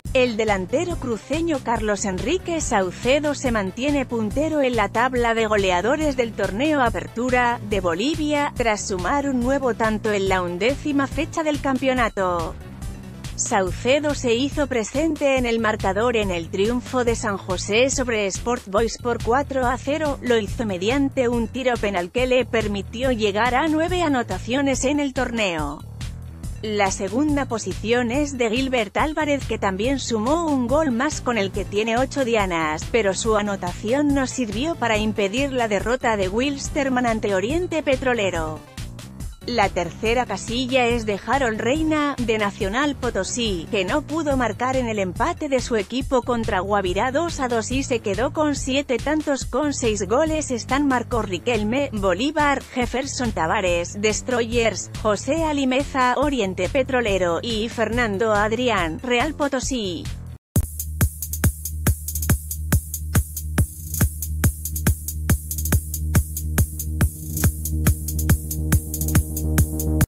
El delantero cruceño Carlos Enrique Saucedo se mantiene puntero en la tabla de goleadores del torneo Apertura de Bolivia, tras sumar un nuevo tanto en la 11ª fecha del campeonato. Saucedo se hizo presente en el marcador en el triunfo de San José sobre Sport Boys por 4-0, lo hizo mediante un tiro penal que le permitió llegar a 9 anotaciones en el torneo. La segunda posición es de Gilbert Álvarez, que también sumó un gol más con el que tiene 8 dianas, pero su anotación no sirvió para impedir la derrota de Wilstermann ante Oriente Petrolero. La tercera casilla es de Harold Reina, de Nacional Potosí, que no pudo marcar en el empate de su equipo contra Guavirá 2-2 y se quedó con 7 tantos. Con 6 goles están Marco Riquelme, Bolívar, Jefferson Tavares, Destroyers, José Alimeza, Oriente Petrolero, y Fernando Adrián, Real Potosí.